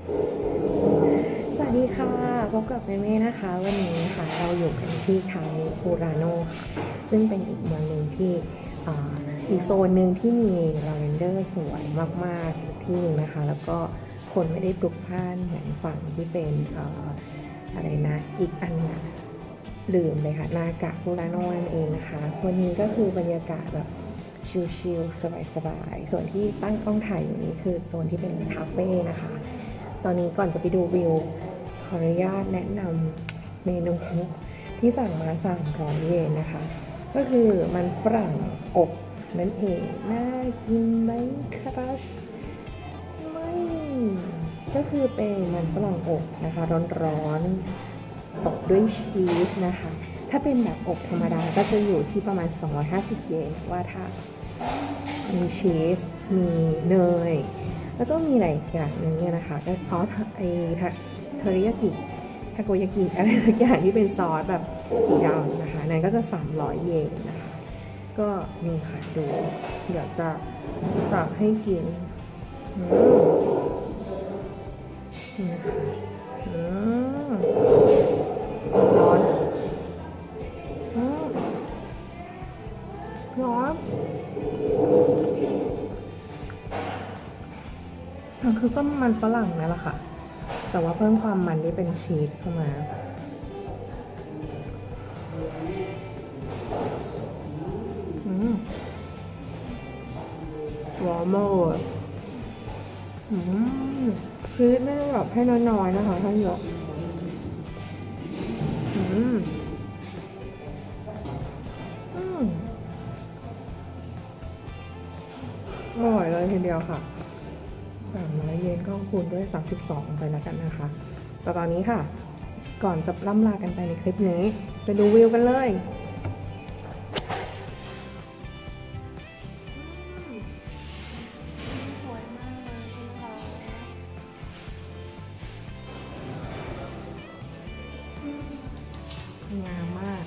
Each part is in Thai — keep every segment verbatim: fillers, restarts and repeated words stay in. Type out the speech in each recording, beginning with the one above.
สวัสดีค่ะพบกับเมเม่นะคะวันนี้ค่ะเราอยู่กันที่คามิฟูราโนค่ะซึ่งเป็นอีกเมืองหนึ่งที่อีกโซนหนึ่งที่มีลาเวนเดอร์สวยมากๆที่นึงนะคะแล้วก็คนไม่ได้พลุกพล่านเหมือนฝั่งที่เป็นอะไรนะอีกอันนึงลืมเลยค่ะนากะฟูราโนนั่นเองนะคะวันนี้ก็คือบรรยากาศแบบชิลๆสบายๆส่วนที่ตั้งกล้องถ่ายอยู่นี้คือโซนที่เป็นคาเฟ่นะคะตอนนี้ก่อนจะไปดูวิวขออนุญาตแนะนำเมนูที่สั่งมาสามร้อยเยนนะคะก็คือมันฝรั่งอบนั่นเองน่ากินไหมครับไม่ก็คือเป็นมันฝรั่งอบนะคะร้อนๆตบด้วยชีสนะคะถ้าเป็นแบบอบธรรมดาก็จะอยู่ที่ประมาณสองร้อยห้าสิบเยนว่าถ้ามีชีสมีเนยแล้วก็มีอะไรอย่างนึงเนี่ยนะคะก็เพราะไอเทริยากิทาโกยากิอะไรสักอย่างที่เป็นซอสแบบสีดำนะคะนั่นก็จะสามร้อยเยนนะคะก็นี่ค่ะดูเดี๋ยวจะตักให้กินนี่ค่ะร้อนร้อนคือก็มันฝรั่งนั่นแหละค่ะแต่ว่าเพิ่มความมันที่เป็นชีสเข้ามาอืมวอร์มอืมชีสไม่ได้แบบให้น้อยๆนะคะให้เยอะอืมอืมอร่อยเลยทีเดียวค่ะสามร้อยเยนก็คูณด้วยสามสิบสองไปแล้วกันนะคะแต่ตอนนี้ค่ะก่อนจะล่ำลากันไปในคลิปนี้ไปดูวิวกันเลยสวยมากเลยงามมาก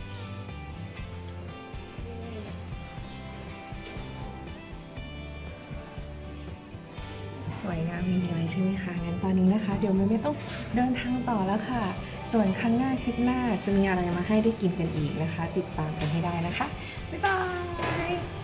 สวยงามมีอะไรใช่ไหมคะงั้นตอนนี้นะคะเดี๋ยวไม่ต้องเดินทางต่อแล้วค่ะส่วนครั้งหน้าคลิปหน้าจะมีอะไรมาให้ได้กินกันอีกนะคะติดตามกันให้ได้นะคะบ๊ายบาย